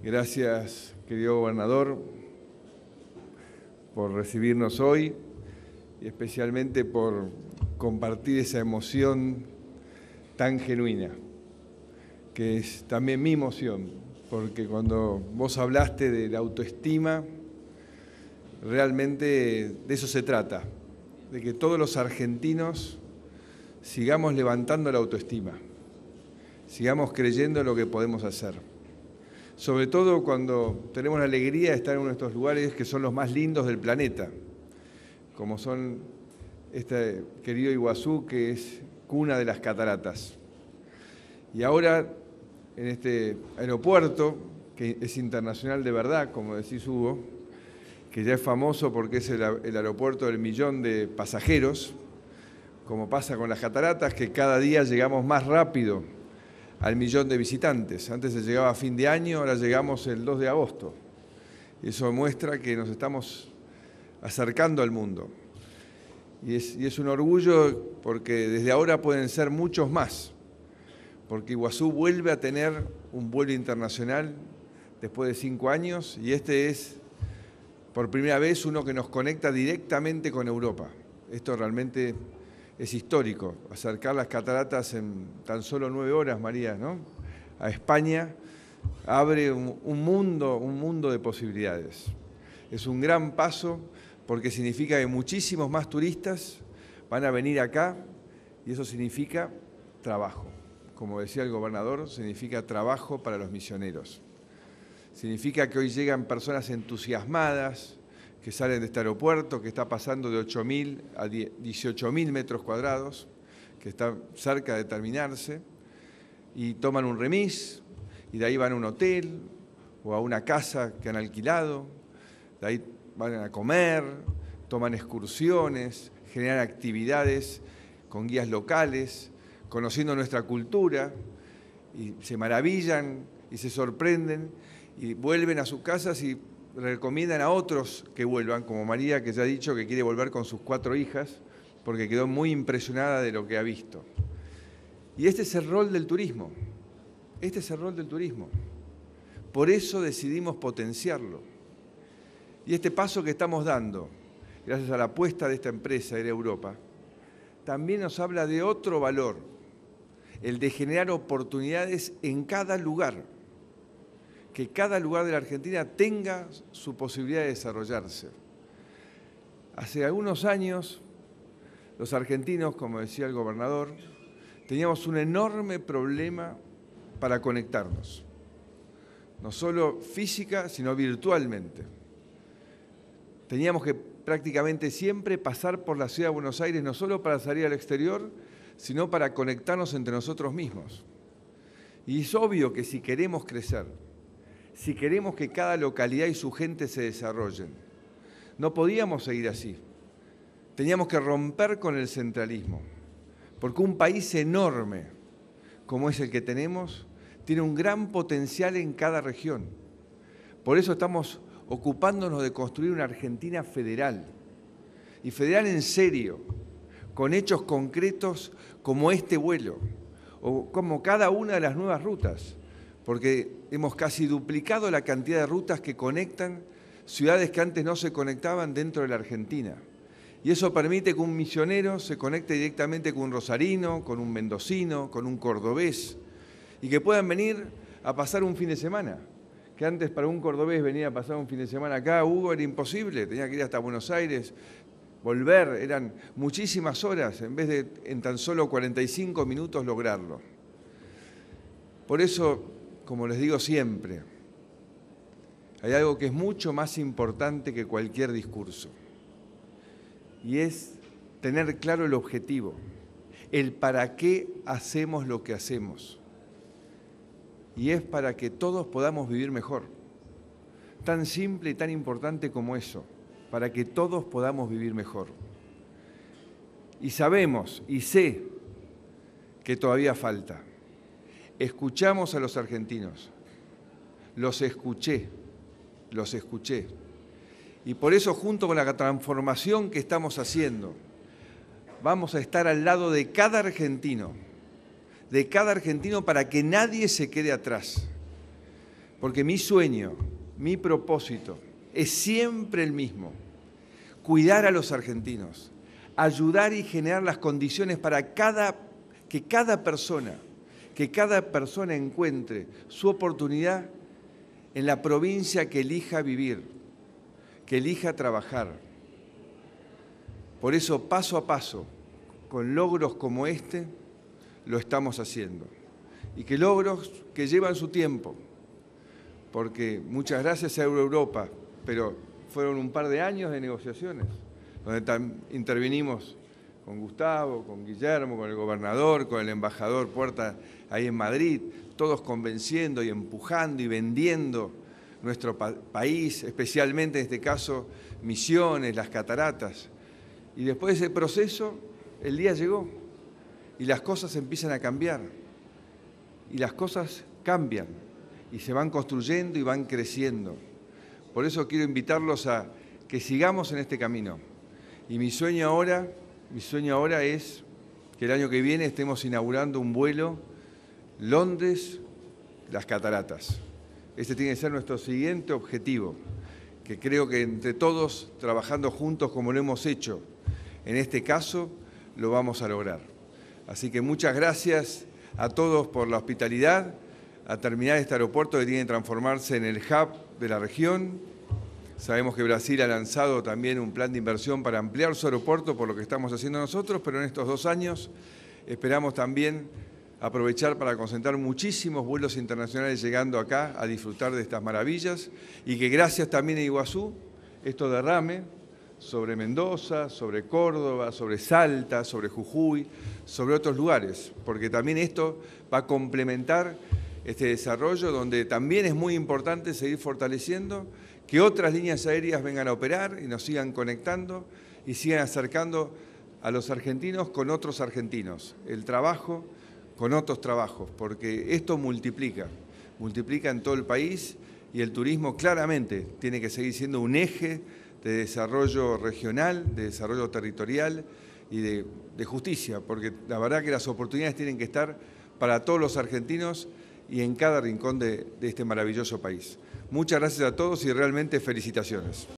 Gracias, querido gobernador, por recibirnos hoy y especialmente por compartir esa emoción tan genuina, que es también mi emoción, porque cuando vos hablaste de la autoestima, realmente de eso se trata, de que todos los argentinos sigamos levantando la autoestima, sigamos creyendo en lo que podemos hacer. Sobre todo cuando tenemos la alegría de estar en uno de estos lugares que son los más lindos del planeta, como son este querido Iguazú, que es cuna de las cataratas. Y ahora, en este aeropuerto, que es internacional de verdad, como decís Hugo, que ya es famoso porque es el aeropuerto del millón de pasajeros, como pasa con las cataratas, que cada día llegamos más rápido al millón de visitantes. Antes se llegaba a fin de año, ahora llegamos el 2 de agosto. Eso muestra que nos estamos acercando al mundo. Y es un orgullo porque desde ahora pueden ser muchos más, porque Iguazú vuelve a tener un vuelo internacional después de 5 años y este es, por primera vez, uno que nos conecta directamente con Europa. Esto realmente es histórico, acercar las cataratas en tan solo 9 horas, María, ¿no? A España abre un mundo de posibilidades. Es un gran paso porque significa que muchísimos más turistas van a venir acá y eso significa trabajo. Como decía el gobernador, significa trabajo para los misioneros. Significa que hoy llegan personas entusiasmadas, que salen de este aeropuerto, que está pasando de 8.000 a 18.000 metros cuadrados, que está cerca de terminarse, y toman un remis, y de ahí van a un hotel o a una casa que han alquilado, de ahí van a comer, toman excursiones, generan actividades con guías locales, conociendo nuestra cultura, y se maravillan y se sorprenden, y vuelven a sus casas y recomiendan a otros que vuelvan, como María, que ya ha dicho que quiere volver con sus 4 hijas, porque quedó muy impresionada de lo que ha visto. Y este es el rol del turismo, este es el rol del turismo. Por eso decidimos potenciarlo. Y este paso que estamos dando, gracias a la apuesta de esta empresa, Air Europa, también nos habla de otro valor, el de generar oportunidades en cada lugar, que cada lugar de la Argentina tenga su posibilidad de desarrollarse. Hace algunos años, los argentinos, como decía el gobernador, teníamos un enorme problema para conectarnos, no solo física, sino virtualmente. Teníamos que prácticamente siempre pasar por la ciudad de Buenos Aires, no solo para salir al exterior, sino para conectarnos entre nosotros mismos. Y es obvio que si queremos crecer, si queremos que cada localidad y su gente se desarrollen, no podíamos seguir así. Teníamos que romper con el centralismo, porque un país enorme como es el que tenemos, tiene un gran potencial en cada región. Por eso estamos ocupándonos de construir una Argentina federal, y federal en serio, con hechos concretos como este vuelo, o como cada una de las nuevas rutas, porque hemos casi duplicado la cantidad de rutas que conectan ciudades que antes no se conectaban dentro de la Argentina. Y eso permite que un misionero se conecte directamente con un rosarino, con un mendocino, con un cordobés, y que puedan venir a pasar un fin de semana. Que antes para un cordobés venir a pasar un fin de semana acá, Hugo, era imposible, tenía que ir hasta Buenos Aires, volver, eran muchísimas horas, en vez de en tan solo 45 minutos lograrlo. Por eso, como les digo siempre, hay algo que es mucho más importante que cualquier discurso, y es tener claro el objetivo, el para qué hacemos lo que hacemos. Y es para que todos podamos vivir mejor. Tan simple y tan importante como eso, para que todos podamos vivir mejor. Y sabemos, y sé, que todavía falta. Escuchamos a los argentinos, los escuché. Y por eso, junto con la transformación que estamos haciendo, vamos a estar al lado de cada argentino para que nadie se quede atrás. porque mi sueño, mi propósito es siempre el mismo: cuidar a los argentinos, ayudar y generar las condiciones para que cada persona encuentre su oportunidad en la provincia que elija vivir, que elija trabajar. Por eso, paso a paso, con logros como este, lo estamos haciendo. Y que logros que llevan su tiempo, porque muchas gracias a Europa, pero fueron un par de años de negociaciones, donde intervinimos con Gustavo, con Guillermo, con el gobernador, con el embajador Puerta ahí en Madrid, todos convenciendo y empujando y vendiendo nuestro país, especialmente en este caso Misiones, las cataratas. Y después de ese proceso, el día llegó y las cosas empiezan a cambiar. Y las cosas cambian y se van construyendo y van creciendo. Por eso quiero invitarlos a que sigamos en este camino. Y mi sueño ahora es que el año que viene estemos inaugurando un vuelo Londres, las cataratas. Este tiene que ser nuestro siguiente objetivo, que creo que entre todos, trabajando juntos como lo hemos hecho, en este caso, lo vamos a lograr. Así que muchas gracias a todos por la hospitalidad, a terminar este aeropuerto que tiene que transformarse en el hub de la región. Sabemos que Brasil ha lanzado también un plan de inversión para ampliar su aeropuerto, por lo que estamos haciendo nosotros, pero en estos 2 años esperamos también aprovechar para concentrar muchísimos vuelos internacionales llegando acá a disfrutar de estas maravillas, y que gracias también a Iguazú esto derrame sobre Mendoza, sobre Córdoba, sobre Salta, sobre Jujuy, sobre otros lugares, porque también esto va a complementar este desarrollo, donde también es muy importante seguir fortaleciendo, que otras líneas aéreas vengan a operar y nos sigan conectando y sigan acercando a los argentinos con otros argentinos, el trabajo con otros trabajos, porque esto multiplica en todo el país, y el turismo claramente tiene que seguir siendo un eje de desarrollo regional, de desarrollo territorial y de justicia, porque la verdad que las oportunidades tienen que estar para todos los argentinos y en cada rincón de este maravilloso país. Muchas gracias a todos y realmente felicitaciones.